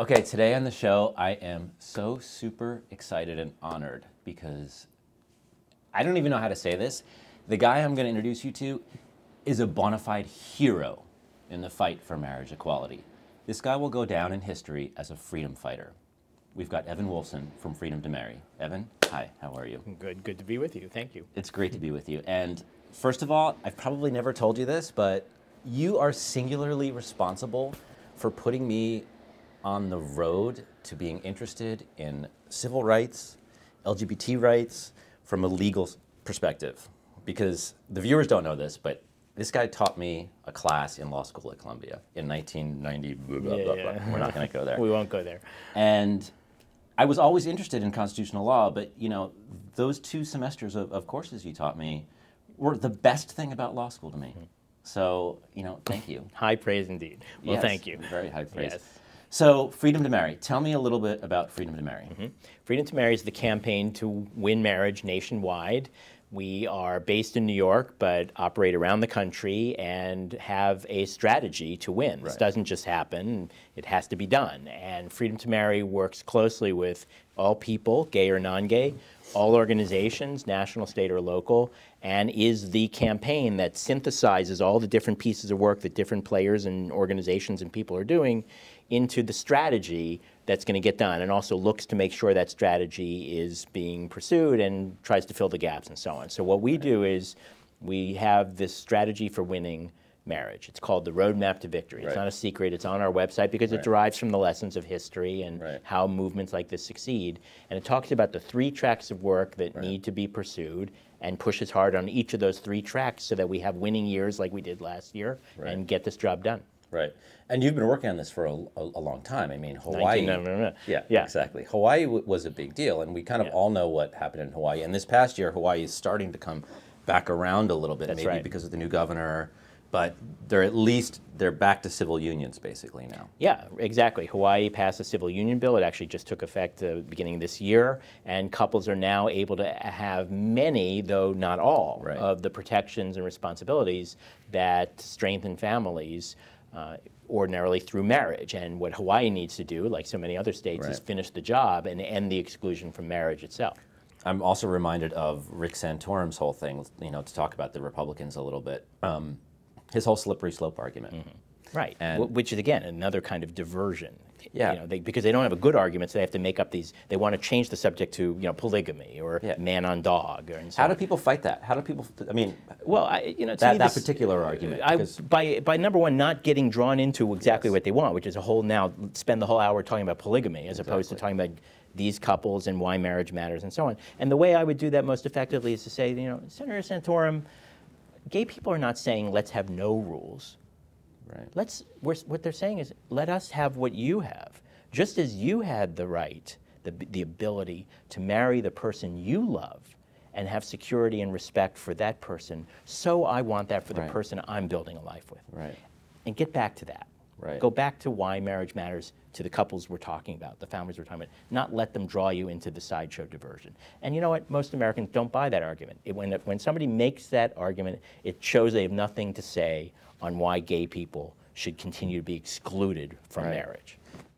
Okay, today on the show, I am so super excited and honored because I don't even know how to say this. The guy I'm going to introduce you to is a bona fide hero in the fight for marriage equality. This guy will go down in history as a freedom fighter. We've got Evan Wolfson from Freedom to Marry. Evan, hi, how are you? Good to be with you. Thank you. It's great to be with you. And first of all, I've probably never told you this, but you are singularly responsible for putting me on the road to being interested in civil rights, LGBT rights, from a legal perspective. Because the viewers don't know this, but this guy taught me a class in law school at Columbia in 1990, blah, blah, blah, blah. We're not going to go there. We won't go there. And I was always interested in constitutional law, but you know, those 2 semesters of courses you taught me were the best thing about law school to me. So, you know, thank you. High praise indeed. Well, Yes, thank you. Very high praise. Yes. So, Freedom to Marry. Tell me a little bit about Freedom to Marry. Freedom to Marry is the campaign to win marriage nationwide. We are based in New York, but operate around the country and have a strategy to win. This doesn't just happen, it has to be done. And Freedom to Marry works closely with all people, gay or non-gay, all organizations, national, state, or local, and is the campaign that synthesizes all the different pieces of work that different players and organizations and people are doing into the strategy that's going to get done, and also looks to make sure that strategy is being pursued and tries to fill the gaps and so on. So what we do is we have this strategy for winning marriage. It's called the Roadmap to Victory. It's not a secret. It's on our website because it derives from the lessons of history and how movements like this succeed. And it talks about the 3 tracks of work that need to be pursued and pushes hard on each of those 3 tracks so that we have winning years like we did last year and get this job done. Right. And you've been working on this for a long time. I mean, Hawaii. Yeah, exactly. Hawaii was a big deal, and we kind of all know what happened in Hawaii. And this past year, Hawaii is starting to come back around a little bit, maybe because of the new governor. But they're back to civil unions basically now. Yeah, exactly. Hawaii passed a civil union bill. It actually just took effect beginning of this year, and couples are now able to have many, though not all, of the protections and responsibilities that strengthen families ordinarily through marriage. And what Hawaii needs to do, like so many other states, is finish the job and end the exclusion from marriage itself. I'm also reminded of Rick Santorum's whole thing, you know, to talk about the Republicans a little bit. His whole slippery slope argument. Right, and which is, again, another kind of diversion. Yeah. You know, because they don't have a good argument, so they have to make up these, they want to change the subject to, you know, polygamy or man on dog. And so how do people fight that? How do people, I mean, well, you know, that particular argument? By number one, not getting drawn into exactly what they want, which is spend the whole hour talking about polygamy as opposed to talking about these couples and why marriage matters and so on. And the way I would do that most effectively is to say, you know, Senator Santorum, gay people are not saying let's have no rules. What they're saying is let us have what you have. Just as you had the right, the ability to marry the person you love and have security and respect for that person, so I want that for the person I'm building a life with. And get back to that. Go back to why marriage matters to the couples we're talking about, the families we're talking about, not let them draw you into the sideshow diversion. And you know what? Most Americans don't buy that argument. When somebody makes that argument, it shows they have nothing to say on why gay people should continue to be excluded from marriage.